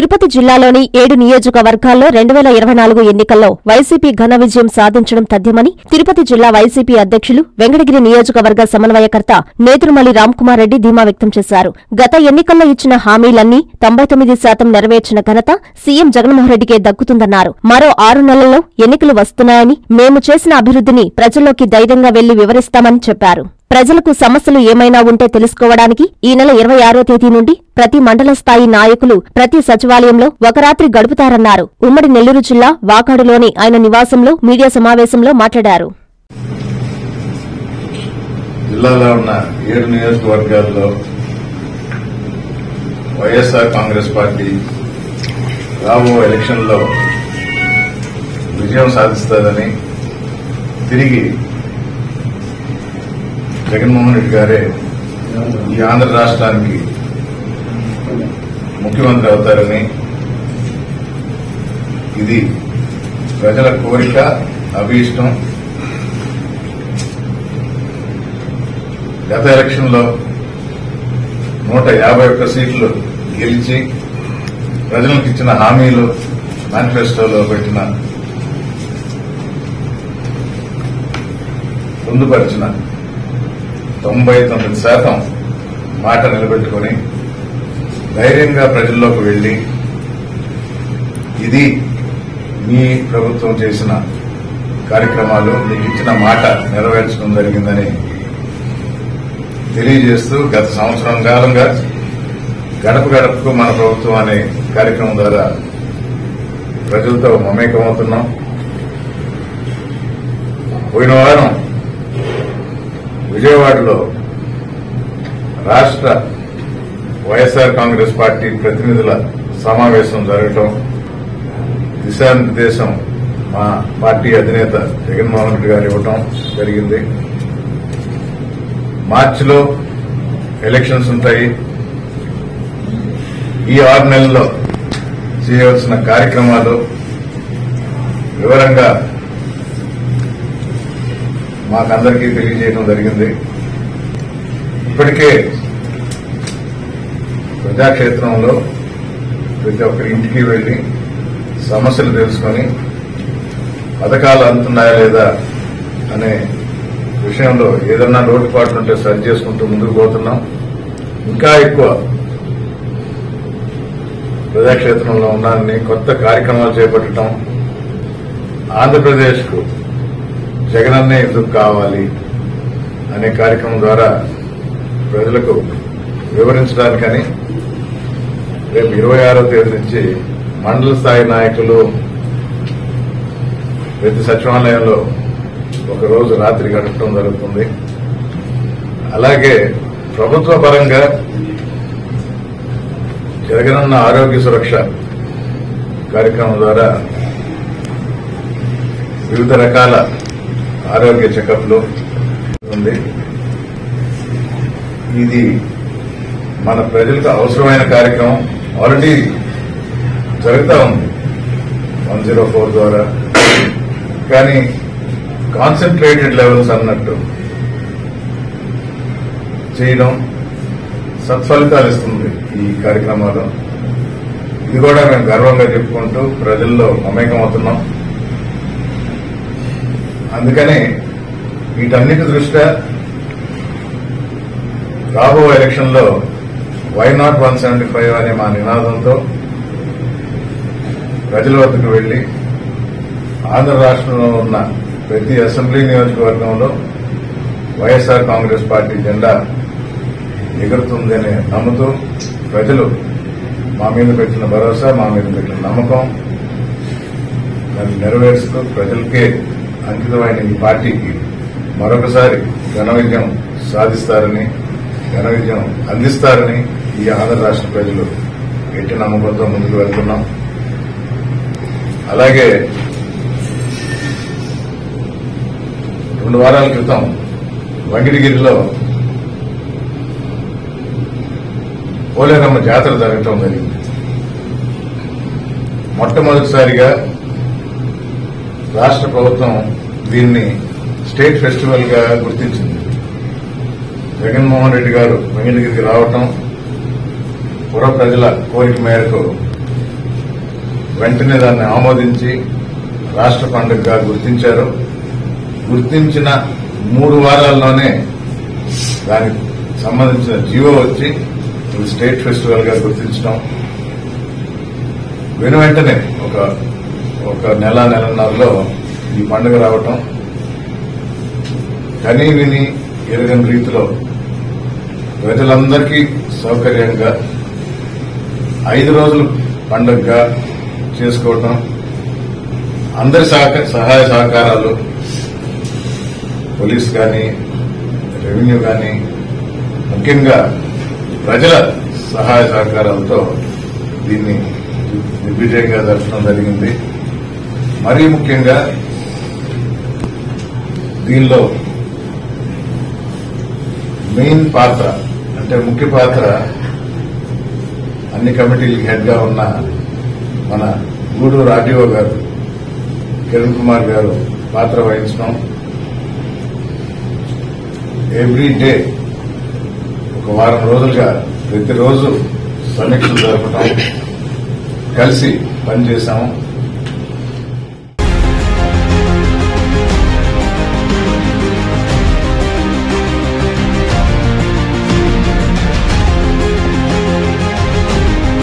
తిరుపతి జిల్లాలోని 7 నియోజకవర్గాల్లో 2024 ఎన్నికల్లో వైసీపీ ఘన విజయం సాధించడం తథ్యమని తిరుపతి జిల్లా వైసీపీ అధ్యక్షులు వెంకటగిరి నియోజకవర్గ సమన్వయకర్త నేదురుమల్లి రామ్కుమార్ రెడ్డి ధీమా వ్యక్తం చేశారు. గత ఎన్నికల్లో ఇచ్చిన హామీలన్నీ 99% నెరవేర్చిన ఘనత సీఎం జగన్మోహన్రెడ్డికే దక్కుతుందన్నారు. మరో 6 నెలల్లో ఎన్నికలు వస్తున్నాయని, మేము చేసిన అభివృద్ధిని ప్రజల్లోకి ధైర్యంగా వెళ్లి వివరిస్తామని చెప్పారు. ప్రజలకు సమస్యలు ఏమైనా ఉంటే తెలుసుకోవడానికి ఈ నెల 26వ తేదీ నుండి ప్రతి మండల స్థాయి నాయకులు ప్రతి సచివాలయంలో ఒక రాత్రి గడుపుతారన్నారు. ఉమ్మడి నెల్లూరు జిల్లా వాకాడులోని ఆయన నివాసంలో మీడియా సమావేశంలో మాట్లాడారు. జిల్లాలో ఉన్న 7 నియోజకవర్గాల్లో వైఎస్ఆర్ కాంగ్రెస్ పార్టీ రాబో ఎలక్షన్లో విజయం సాధిస్తుందని తిరిగి జగన్మోహన్ రెడ్డి గారే ఈ ఆంధ్ర రాష్ట్రానికి ముఖ్యమంత్రి అవుతారని, ఇది ప్రజల కోరిక, అభీష్టం. గత ఎలక్షన్లో 151 సీట్లు గెలిచి ప్రజలకు ఇచ్చిన హామీలు మేనిఫెస్టోలో పెట్టిన పొందుపరిచిన 99% మాట నిలబెట్టుకుని ధైర్యంగా ప్రజల్లోకి వెళ్లి ఇది మీ ప్రభుత్వం చేసిన కార్యక్రమాలు, మీకు ఇచ్చిన మాట నెరవేర్చడం జరిగిందని తెలియజేస్తూ గత సంవత్సరం కాలంగా గడప గడపకు మన ప్రభుత్వం అనే కార్యక్రమం ద్వారా ప్రజలతో మమేకమవుతున్నాం. పోయిన వారం విజయవాడలో రాష్ట్ర వైఎస్ఆర్ కాంగ్రెస్ పార్టీ ప్రతినిధుల సమావేశం జరగటం, దిశానిర్దేశం మా పార్టీ అధినేత జగన్మోహన్ రెడ్డి గారు ఇవ్వటం జరిగింది. మార్చిలో ఎలక్షన్స్ ఉంటాయి. ఈ 6 నెలల్లో చేయవలసిన కార్యక్రమాలు వివరంగా మాకందరికీ తెలియజేయడం జరిగింది. ఇప్పటికే ప్రజాక్షేత్రంలో ప్రతి ఒక్కరి ఇంటికి వెళ్లి సమస్యలు తెలుసుకుని పథకాలు అందుతున్నాయా లేదా అనే విషయంలో ఏదన్నా లోటుపాట్లు ఉంటే సరి చేసుకుంటూ ముందుకు పోతున్నాం. ఇంకా ఎక్కువ ప్రజాక్షేత్రంలో ఉన్నారని కొత్త కార్యక్రమాలు చేపట్టడం, ఆంధ్రప్రదేశ్కు జగనన్నే ఎందుకు కావాలి అనే కార్యక్రమం ద్వారా ప్రజలకు వివరించడానికని రేపు 26వ తేదీ నుంచి మండల స్థాయి నాయకులు ప్రతి సచివాలయంలో ఒకరోజు రాత్రి గడపడం జరుగుతుంది. అలాగే ప్రభుత్వ పరంగా జగనన్న ఆరోగ్య సురక్ష కార్యక్రమం ద్వారా వివిధ రకాల ఆరోగ్య చెకప్లు ఉంది. ఇది మన ప్రజలకు అవసరమైన కార్యక్రమం. ఆల్రెడీ జరుగుతూ ఉంది 104 ద్వారా. కానీ కాన్సన్ట్రేటెడ్ లెవెల్స్ అన్నట్టు చేయడం సత్ఫలితాలు ఇస్తుంది ఈ కార్యక్రమాలు. ఇది కూడా మేము గర్వంగా చెప్పుకుంటూ ప్రజల్లో మమేకమవుతున్నాం. అందుకని వీటన్నిటి దృష్ట్యా రాబో ఎలక్షన్లో వై నాట్ 175 అనే మా నినాదంతో ప్రజల వద్దకు వెళ్లి ఆంధ్ర రాష్ట్రంలో ఉన్న ప్రతి అసెంబ్లీ నియోజకవర్గంలో వైఎస్ఆర్ కాంగ్రెస్ పార్టీ జెండా ఎగురుతుందని నమ్ముతూ ప్రజలు మా మీద పెట్టిన భరోసా, మా మీద పెట్టిన నమ్మకం దాన్ని నెరవేరుస్తూ ప్రజలకే అంకితమైన ఈ పార్టీకి మరొకసారి ఘన విజయం సాధిస్తారని, ఘన విజయం అందిస్తారని ఈ ఆంధ్ర రాష్ట్ర ప్రజలు ఎట్టి నమ్మకంతో ముందుకు వెళ్తున్నాం. అలాగే 2 వారాల క్రితం వెంకటగిరిలో పోలేరమ్మ జాతర జరగటం జరిగింది. మొట్టమొదటిసారిగా రాష్ట్ర ప్రభుత్వం దీన్ని స్టేట్ ఫెస్టివల్ గా గుర్తించింది. జగన్మోహన్ రెడ్డి గారు వెంకటగిరికి రావటం, పుర ప్రజల కోరిక మేరకు వెంటనే దాన్ని ఆమోదించి రాష్ట్ర పండుగగా గుర్తించారు. గుర్తించిన 3 వారాల్లోనే దానికి సంబంధించిన జీవో వచ్చి ఇది స్టేట్ ఫెస్టివల్ గా గుర్తించడం, వెంటనే ఒక నెలన్నరలో ఈ పండుగ రావటం, కనీ విని ఎరగని రీతిలో ప్రజలందరికీ సౌకర్యంగా 5 రోజులు పండుగగా చేసుకోవటం, అందరి సహాయ సహకారాలు పోలీస్ కానీ రెవెన్యూ కానీ ముఖ్యంగా ప్రజల సహాయ సహకారాలతో దీన్ని దిగ్విజయంగా జరపడం జరిగింది. మరీ ముఖ్యంగా దీనిలో మెయిన్ పాత్ర అంటే ముఖ్య పాత్ర అన్ని కమిటీలకి హెడ్ గా ఉన్న మన గూడూరు ఆర్డీఓ గారు కిరణ్ కుమార్ గారు పాత్ర వహించడం, ఎవ్రీ డే ఒక వారం రోజులుగా ప్రతిరోజు సమీక్షలు జరపడం, కలిసి పనిచేశాము.